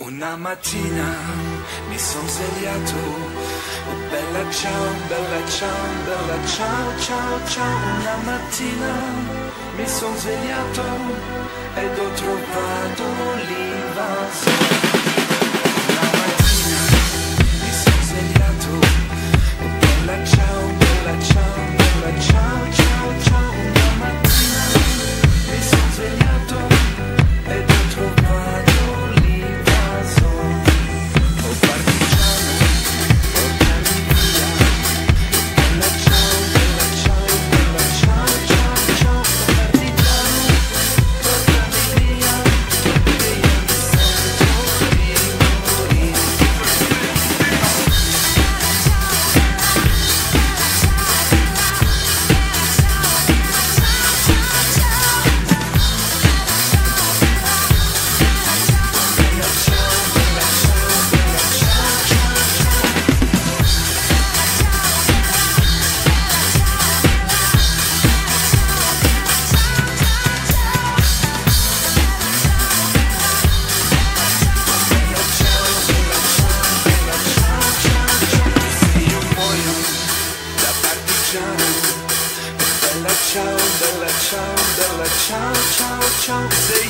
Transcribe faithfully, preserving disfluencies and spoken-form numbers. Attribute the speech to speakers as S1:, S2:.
S1: Una mattina mi son svegliato, oh bella ciao, bella ciao, bella ciao, ciao, ciao. Una mattina mi son svegliato ed ho trovato l'invasione. Una mattina mi son svegliato, oh bella ciao, bella ciao, bella ciao, ciao, ciao. Una mattina mi son svegliato ed ho trovato ciao, bella ciao, bella ciao, ciao, ciao. Se